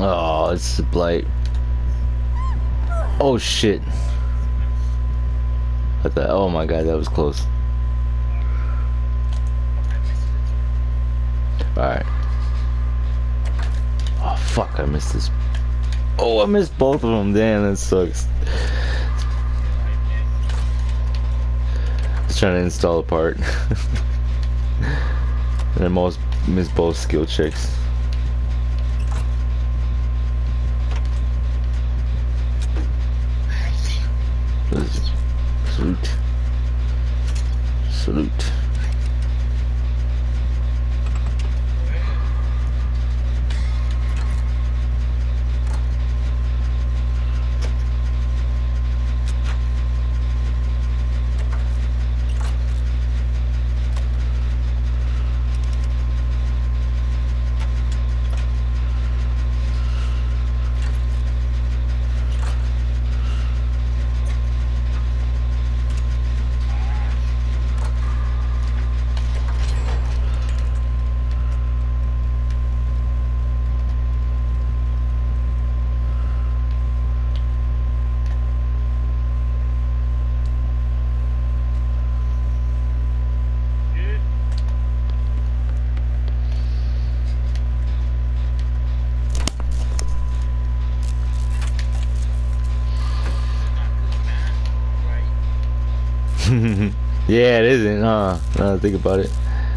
Oh, it's a blight. Oh shit. What the? Oh my god, that was close. Alright. Oh fuck, I missed this. Oh, I missed both of them. Damn, that sucks. I was trying to install a part. And I almost missed both skill checks. Salute. Salute. Yeah, it isn't, huh? Now that I think about it.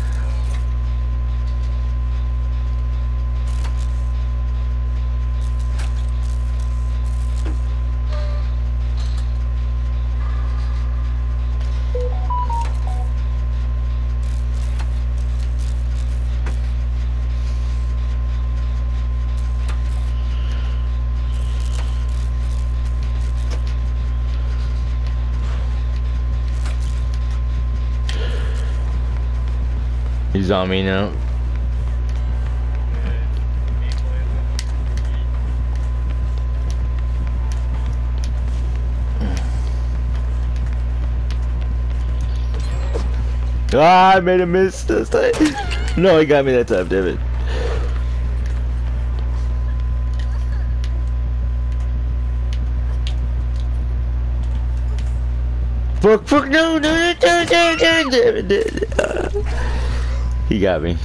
He's on me now. Ah, I made a miss this time. No, he got me that time, damn it. Fuck, fuck, no, damn it. He got me.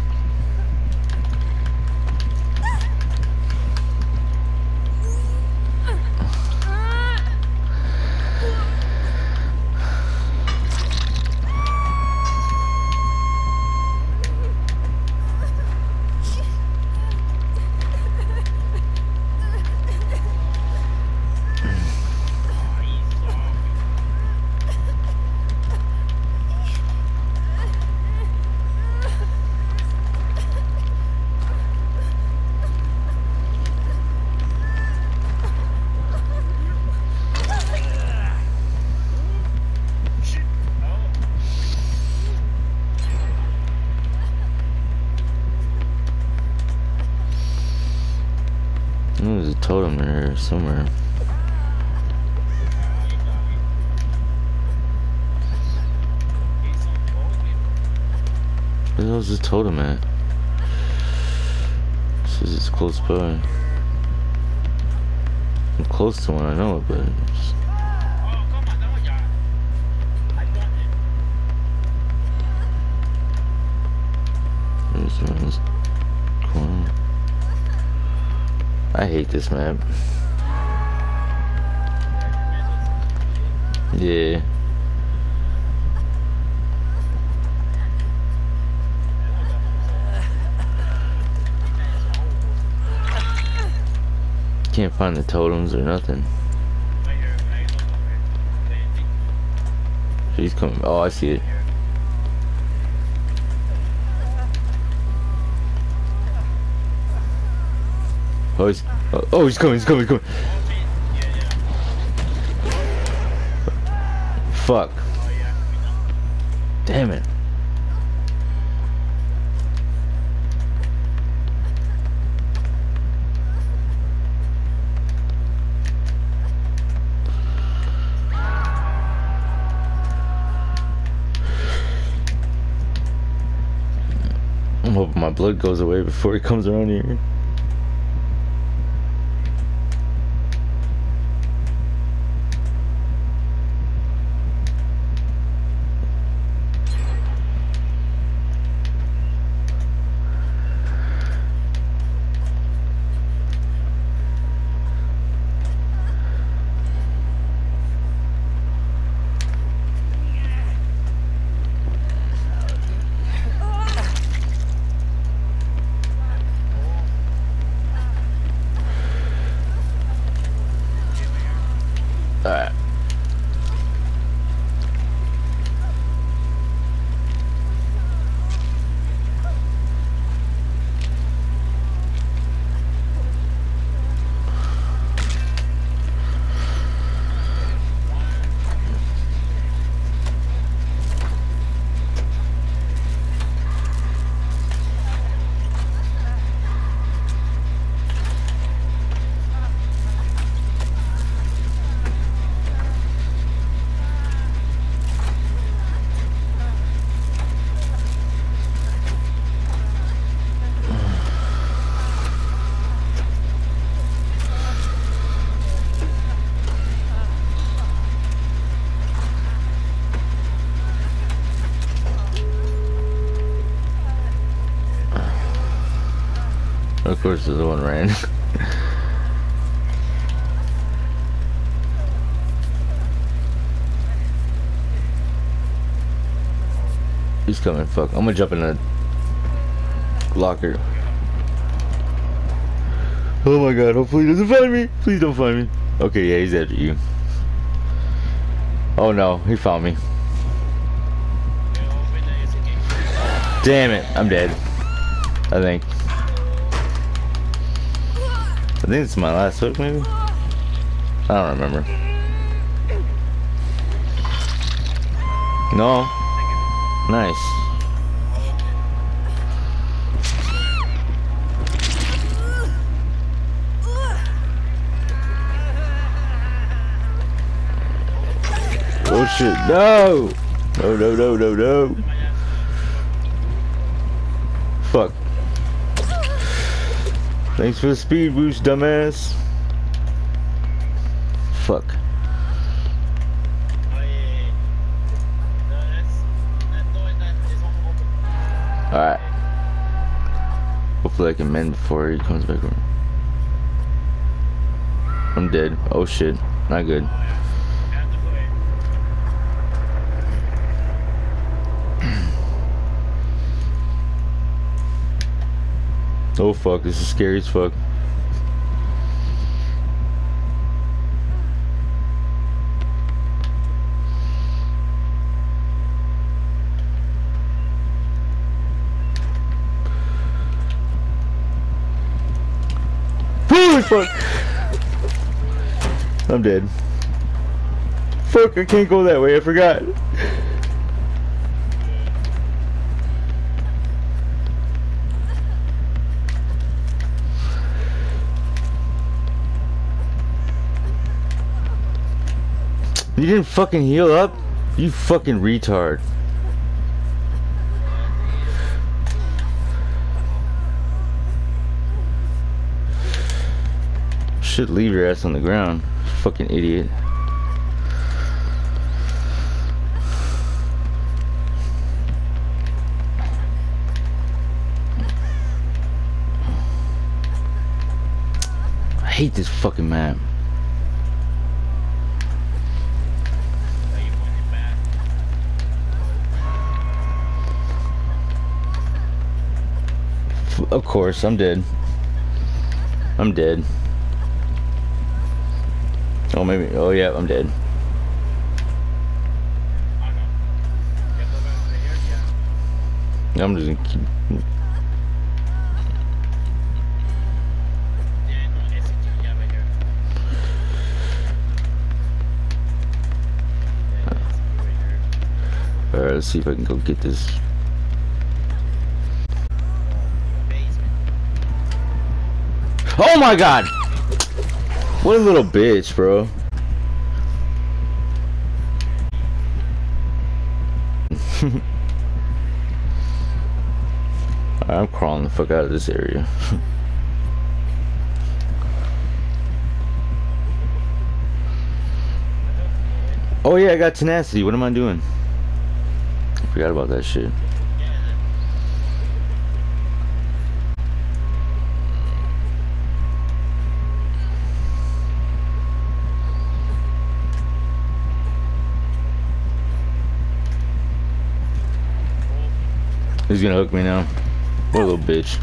There's a totem in here somewhere. Where the hell's the totem at? It says it's close by. I'm close to one, I know it, but it's... There's one in this corner. I hate this map. Yeah. Can't find the totems or nothing. He's coming. Oh, I see it. Oh, he's coming, he's coming, he's coming. Fuck. Damn it. I'm hoping my blood goes away before he comes around here. Of course, the one ran. He's coming. Fuck. I'm gonna jump in the locker. Oh my god. Hopefully he doesn't find me. Please don't find me. Okay, yeah, he's after you. Oh no, he found me. Damn it. I'm dead. I think it's my last hook, maybe? I don't remember. No. Nice. Oh shit, no! No, no, no, no, no. Fuck. Thanks for the speed boost, dumbass. Fuck. Alright. Hopefully I can mend before he comes back around. I'm dead. Oh shit. Not good. Oh fuck, this is scary as fuck. Holy fuck! I'm dead. Fuck, I can't go that way, I forgot. You didn't fucking heal up? You fucking retard. Should leave your ass on the ground. Fucking idiot. I hate this fucking map. Of course, I'm dead. I'm dead. Oh, maybe. Oh, yeah, I'm dead. I'm just gonna keep. Alright, let's see if I can go get this. Oh my god! What a little bitch, bro. I'm crawling the fuck out of this area. Oh yeah, I got tenacity. What am I doing? I forgot about that shit. He's gonna hook me now. What a little bitch.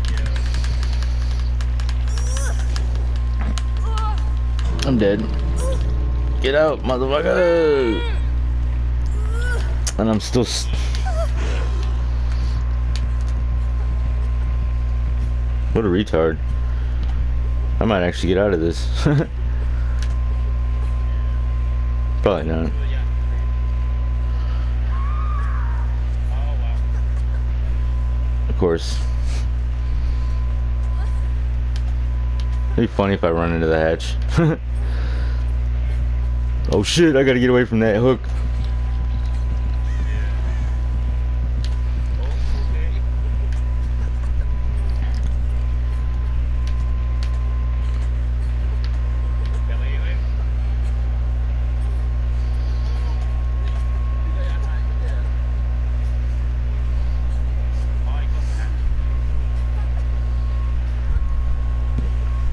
I'm dead. Get out, motherfucker! And I'm still. What a retard. I might actually get out of this. Probably not. Of course. It'd be funny if I run into the hatch. Oh shit, I gotta get away from that hook.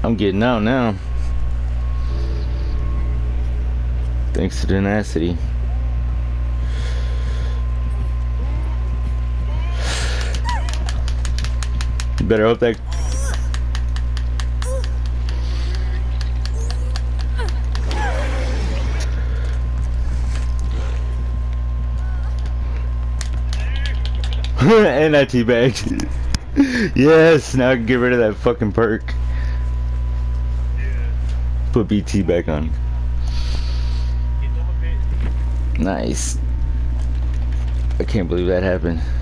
I'm getting out now. Thanks to tenacity. You better hope that. And I teabagged. Yes, now I can get rid of that fucking perk. Put BT back on. Nice. I can't believe that happened.